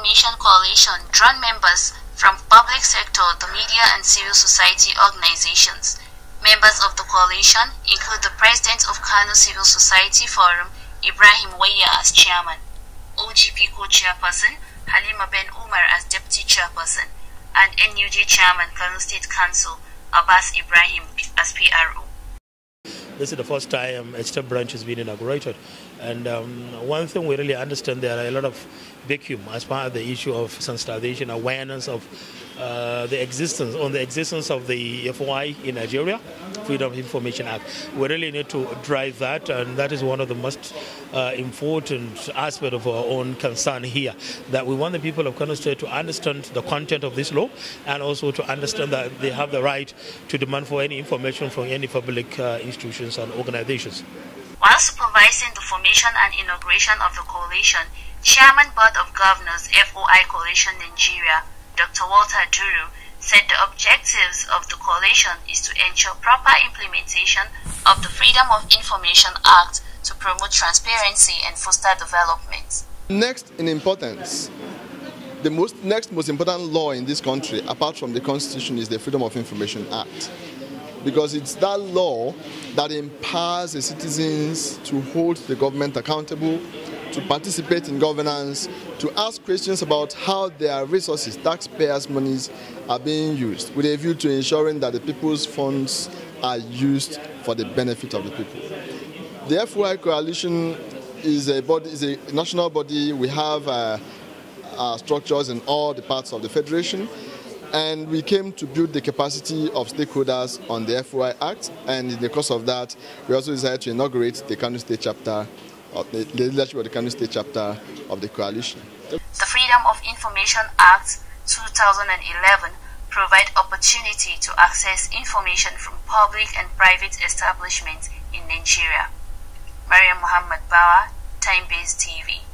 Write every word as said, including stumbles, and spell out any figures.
Information Coalition drawn members from public sector, the media and civil society organizations. Members of the coalition include the President of Kano Civil Society Forum, Ibrahim Waya as chairman, O G P co-chairperson, Halima Ben Umar as deputy chairperson, and N U J chairman, Kano State Council, Abbas Ibrahim as P R O. This is the first time a step branch has been inaugurated. And um, one thing we really understand, there are a lot of vacuum as part of the issue of sensitization, awareness of uh, the existence, on the existence of the F O I in Nigeria, Freedom of Information Act. We really need to drive that, and that is one of the most uh, important aspects of our own concern here, that we want the people of Kano State to understand the content of this law, and also to understand that they have the right to demand for any information from any public uh, institutions and organizations. While supervising the formation and inauguration of the coalition, Chairman Board of Governors F O I Coalition Nigeria, Doctor Walter Duru, said the objectives of the coalition is to ensure proper implementation of the Freedom of Information Act to promote transparency and foster development. Next in importance, the most, next most important law in this country, apart from the Constitution, is the Freedom of Information Act. Because it's that law that empowers the citizens to hold the government accountable, to participate in governance, to ask questions about how their resources, taxpayers' monies, are being used, with a view to ensuring that the people's funds are used for the benefit of the people. The F O I Coalition is a body, is a national body. We have uh, uh, structures in all the parts of the federation. And we came to build the capacity of stakeholders on the F O I Act, and in the course of that, we also decided to inaugurate the Kano State chapter, of the, the leadership of the Kano State chapter of the coalition. The Freedom of Information Act two thousand eleven provides opportunity to access information from public and private establishments in Nigeria. Mariam Muhammad Bawa, Time Based T V.